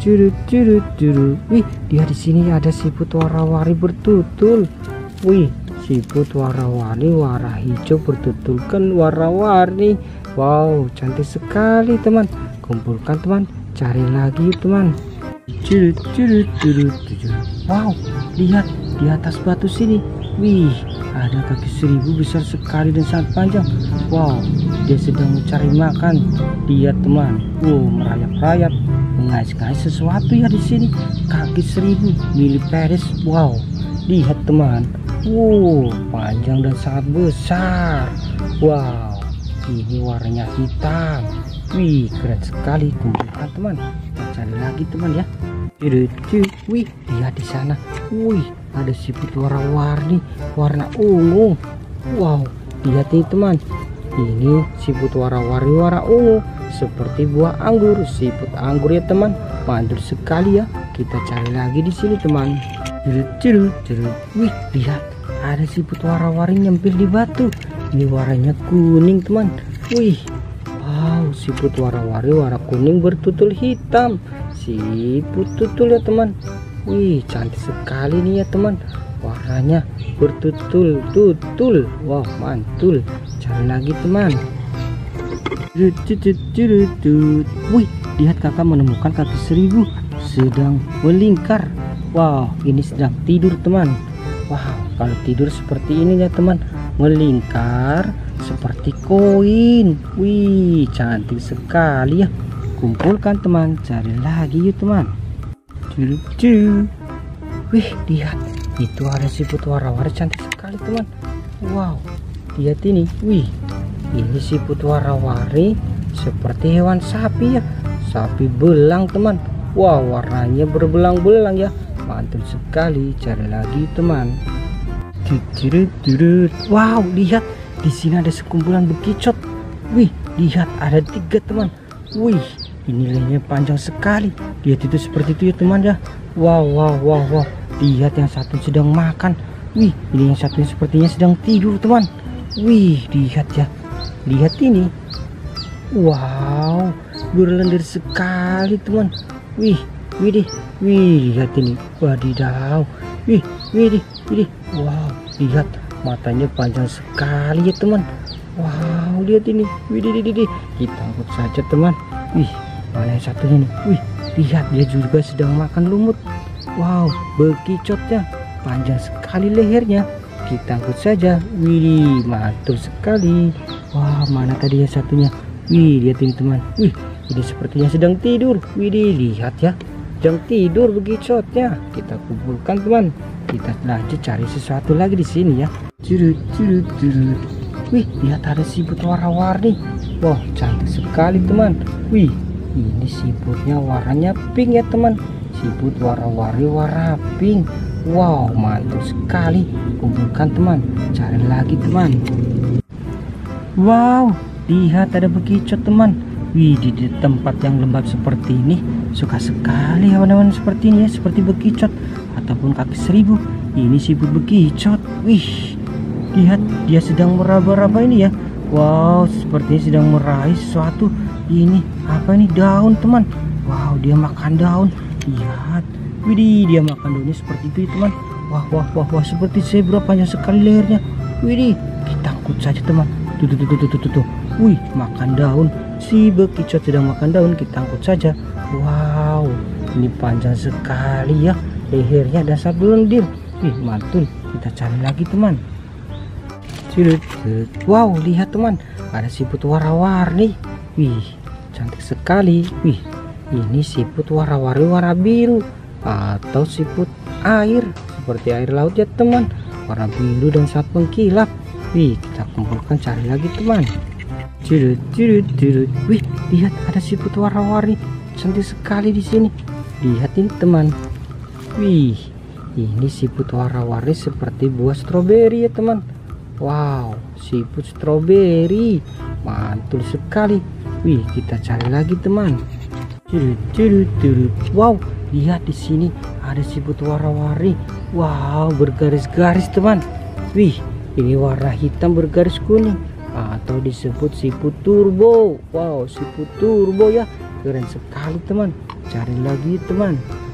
curut curut curut. Wih, dia di sini ada siput warna-warni bertutul. Wih, siput warna-warni warna hijau bertutul kan warna-warni. Wow, cantik sekali teman. Kumpulkan teman, cari lagi teman. Curut curut curut curut. Wow, lihat di atas batu sini. Wih, ada kaki seribu besar sekali dan sangat panjang. Wow, dia sedang mencari makan. Lihat teman, merayap-rayap, mengais-ngais sesuatu ya di sini. Kaki seribu miliperis. Wow, lihat teman. Panjang dan sangat besar. Wow, ini warnanya hitam. Wih, keren sekali. Kumpulkan teman, cari lagi teman ya. Wih, lihat di sana. Wih, ada siput warna-warni warna ungu. Wow, lihat ini teman. Ini siput warna-warni warna ungu seperti buah anggur. Siput anggur ya teman. Mantul sekali ya. Kita cari lagi di sini teman. Wih, lihat ada siput warna-warni nyempil di batu. Ini warnanya kuning teman. Wih, wow, siput warna-warni warna kuning bertutul hitam. Siput tutul ya teman. Wih, cantik sekali nih ya teman. Warnanya bertutul tutul. Wow, mantul. Cari lagi teman. Wih, lihat kakak menemukan kaki seribu sedang melingkar. Wow, ini sedang tidur teman. Wow, kalau tidur seperti ini ya teman, melingkar seperti koin. Wih, cantik sekali ya. Kumpulkan teman, cari lagi yuk teman. Wih, lihat itu ada siput warna-warni cantik sekali teman. Wow, lihat ini. Wih, ini siput warna-warni seperti hewan sapi ya. Sapi belang teman. Wow, warnanya berbelang-belang ya. Mantul sekali. Cari lagi teman. Wow, lihat di sini ada sekumpulan bekicot. Wih, lihat ada 3 teman. Wih, ini lehernya panjang sekali. Lihat itu seperti itu ya teman ya. Wow. Lihat yang satu sedang makan. Wih, ini yang satunya sepertinya sedang tidur teman. Wih, lihat ya. Lihat ini. Wow, berlendir sekali teman. Wih, lihat ini. Wadidaw. Wih. Wow, lihat matanya panjang sekali ya teman. Wow, lihat ini. Widih. Kita angkut saja teman. Wih, mana yang satunya nih? Wih, lihat dia juga sedang makan lumut. Wow, bekicotnya panjang sekali lehernya. Kita angkut saja. Wih, mantul sekali. Wah, mana tadi yang satunya? Wih, lihat ini teman. Wih, ini sepertinya sedang tidur. Widih, lihat ya, sedang tidur bekicotnya. Kita kumpulkan teman. Kita lanjut cari sesuatu lagi di sini ya. Curut. Wih, lihat ada siput warna-warni. Wow, cantik sekali teman. Wih, ini siputnya warnanya pink ya teman. Siput warna-warni warna pink. Wow, mantul sekali. Kumpulkan teman, cari lagi teman. Wow, lihat ada bekicot teman. Wih, di tempat yang lembab seperti ini suka sekali hewan-hewan seperti ini ya, seperti bekicot ataupun kaki seribu. Ini siput bekicot. Wih, lihat dia sedang meraba-raba ini ya. Wow, sepertinya sedang meraih sesuatu. Ini apa ini? Daun teman. Wow, dia makan daun. Lihat, widih, dia makan daunnya seperti itu teman. Wah, seperti zebra panjang sekali lehernya. Widih, kita angkut saja teman. Tuh. Wih, makan daun. Si bekicot sedang makan daun, kita angkut saja. Wow, ini panjang sekali ya lehernya dan sangat berlendir. Wih, mantul. Kita cari lagi teman. Wow, lihat teman, ada siput warna-warni. Wih, cantik sekali. Wih, ini siput warna-warni warna biru atau siput air seperti air laut ya teman. Warna biru dan sangat mengkilap. Wih, kita kumpulkan cari lagi teman. Wih, lihat ada siput warna-warni cantik sekali di sini. Lihat ini teman. Wih, ini siput warna-warni seperti buah stroberi ya teman. Wow, siput stroberi mantul sekali. Wih, kita cari lagi teman. Wow, lihat di sini ada siput warna-warni. Wow, bergaris-garis teman. Wih, ini warna hitam bergaris kuning atau disebut siput turbo. Wow, siput turbo ya. keren sekali teman. Cari lagi teman.